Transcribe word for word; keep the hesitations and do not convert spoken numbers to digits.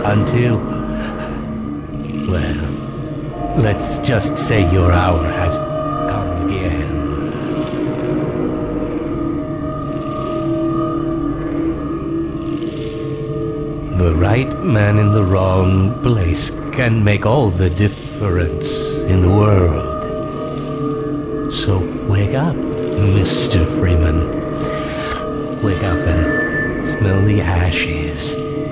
Until... well, let's just say your hour has come again. The right man in the wrong place can make all the difference in the world. So wake up, Mister Freeman. Wake up and smell the ashes.